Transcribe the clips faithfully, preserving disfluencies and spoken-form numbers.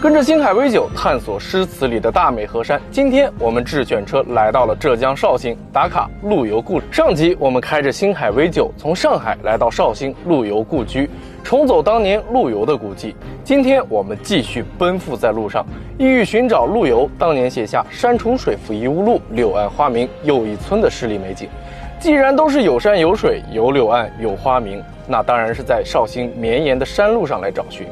跟着星海微九探索诗词里的大美河山。今天我们智选车来到了浙江绍兴，打卡陆游故里。上集我们开着星海微九从上海来到绍兴陆游故居，重走当年陆游的古迹。今天我们继续奔赴在路上，意欲寻找陆游当年写下“山重水复疑无路，柳暗花明又一村”的诗里美景。既然都是有山有水有柳岸有花明，那当然是在绍兴绵延的山路上来找寻。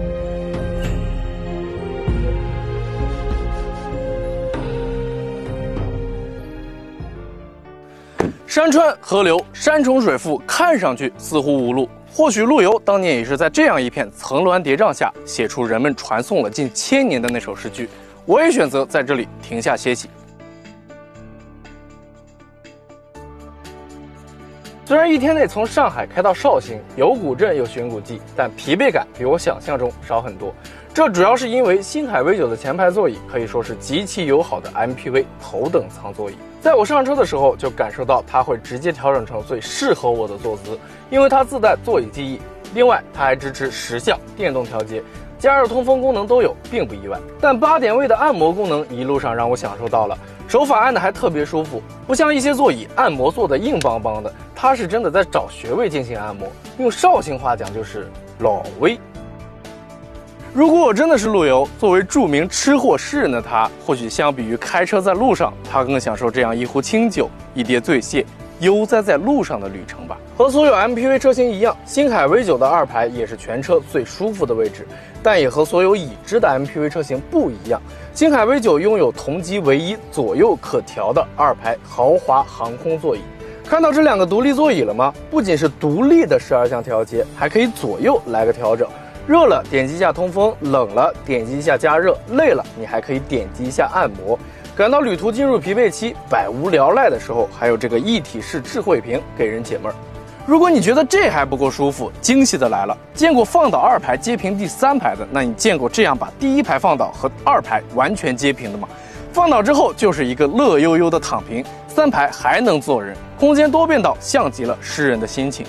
山川河流，山重水复，看上去似乎无路。或许陆游当年也是在这样一片层峦叠嶂下，写出人们传颂了近千年的那首诗句。我也选择在这里停下歇息。虽然一天内从上海开到绍兴，有古镇有寻古迹，但疲惫感比我想象中少很多。这主要是因为星海微九的前排座椅可以说是极其友好的 M P V 头等舱座椅。在我上车的时候就感受到它会直接调整成最适合我的坐姿，因为它自带座椅记忆。另外它还支持十项电动调节，加热通风功能都有，并不意外。但八点位的按摩功能一路上让我享受到了，手法按的还特别舒服，不像一些座椅按摩做的硬邦邦的，它是真的在找穴位进行按摩，用绍兴话讲就是老威。如果我真的是陆游，作为著名吃货诗人的他，或许相比于开车在路上，他更享受这样一壶清酒、一碟醉蟹，悠哉在路上的旅程吧。和所有 M P V 车型一样，星海微九的二排也是全车最舒服的位置，但也和所有已知的 M P V 车型不一样。星海微九拥有同级唯一左右可调的二排豪华航空座椅。看到这两个独立座椅了吗？不仅是独立的十二项调节，还可以左右来个调整。热了点击一下通风，冷了点击一下加热，累了你还可以点击一下按摩。感到旅途进入疲惫期、百无聊赖的时候，还有这个一体式智慧屏给人解闷儿。如果你觉得这还不够舒服，惊喜的来了！见过放倒二排接平第三排的，那你见过这样把第一排放倒和二排完全接平的吗？放倒之后就是一个乐悠悠的躺平，三排还能坐人，空间多变到像极了诗人的心情。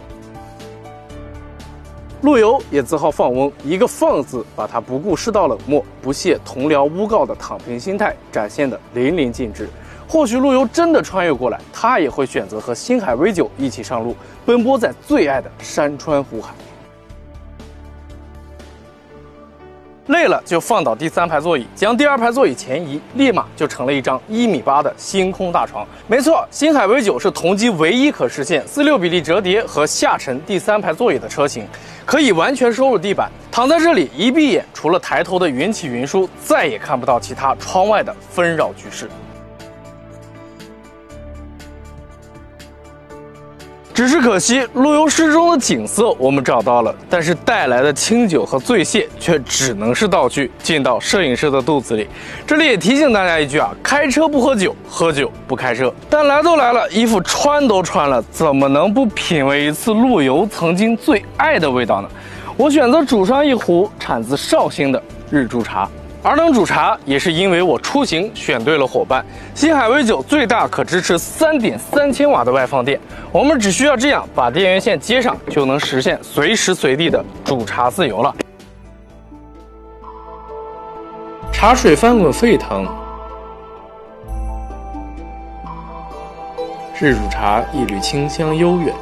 陆游也自号放翁，一个放字把他不顾世道冷漠、不屑同僚诬告的躺平心态展现得淋漓尽致。或许陆游真的穿越过来，他也会选择和星海微九一起上路，奔波在最爱的山川湖海。累了就放倒第三排座椅，将第二排座椅前移，立马就成了一张一米八的星空大床。没错，星海微九是同级唯一可实现四六比例折叠和下沉第三排座椅的车型，可以完全收入地板。躺在这里一闭眼，除了抬头的云起云舒，再也看不到其他窗外的纷扰局势。只是可惜，陆游诗中的景色我们找到了，但是带来的清酒和醉蟹却只能是道具，进到摄影师的肚子里。这里也提醒大家一句啊，开车不喝酒，喝酒不开车。但来都来了，衣服穿都穿了，怎么能不品味一次陆游曾经最爱的味道呢？我选择煮上一壶产自绍兴的日柱茶。而能煮茶也是因为我出行选对了伙伴，星海微九最大可支持 三点三千瓦的外放电，我们只需要这样把电源线接上，就能实现随时随地的煮茶自由了。茶水翻滚沸腾，日煮茶一缕清香悠远。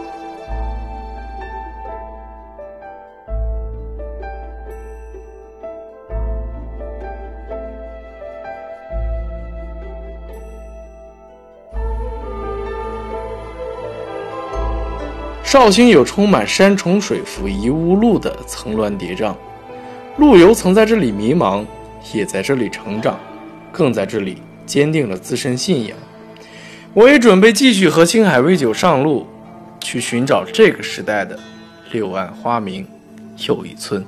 绍兴有充满山重水复疑无路的层峦叠嶂，陆游曾在这里迷茫，也在这里成长，更在这里坚定了自身信仰。我也准备继续和星海微九上路，去寻找这个时代的柳暗花明又一村。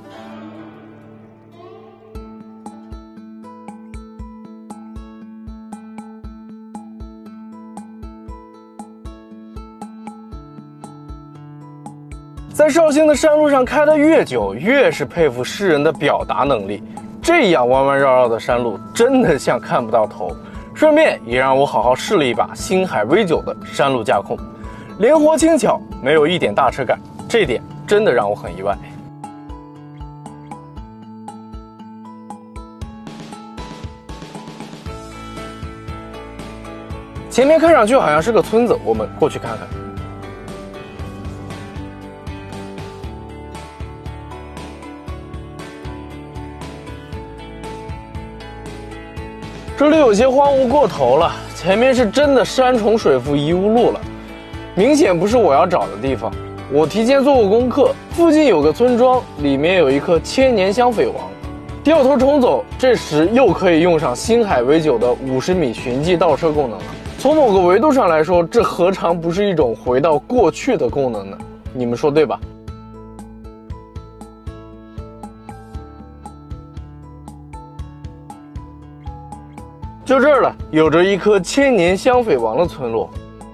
在绍兴的山路上开得越久，越是佩服诗人的表达能力。这样弯弯绕绕的山路，真的像看不到头。顺便也让我好好试了一把星海微九的山路驾控，灵活轻巧，没有一点大车感，这点真的让我很意外。 前面看上去好像是个村子，我们过去看看。这里有些荒芜过头了，前面是真的山重水复疑无路了，明显不是我要找的地方。我提前做过功课，附近有个村庄，里面有一棵千年香翡王。掉头重走，这时又可以用上星海微九的五十米寻迹倒车功能了。从某个维度上来说，这何尝不是一种回到过去的功能呢？你们说对吧？就这儿了，有着一棵千年香翡王的村落。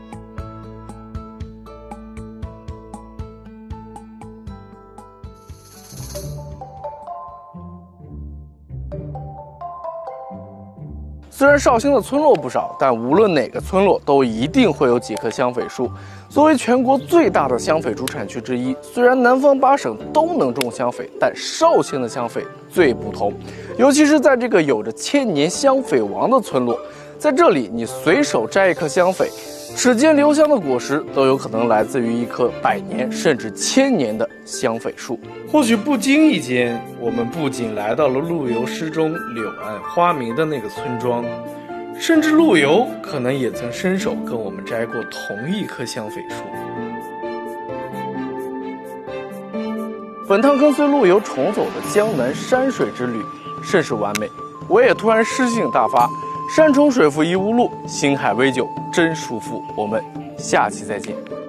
虽然绍兴的村落不少，但无论哪个村落都一定会有几棵香翡树。作为全国最大的香翡主产区之一，虽然南方八省都能种香翡，但绍兴的香翡最不同。尤其是在这个有着千年香翡王的村落，在这里你随手摘一颗香翡，齿间留香的果实都有可能来自于一棵百年甚至千年的香翡树。或许不经意间，我们不仅来到了陆游诗中柳暗花明的那个村庄，甚至陆游可能也曾伸手跟我们摘过同一棵香翡树。本趟跟随陆游重走的江南山水之旅甚是完美，我也突然诗兴大发，山重水复疑无路，星海微九真舒服。我们下期再见。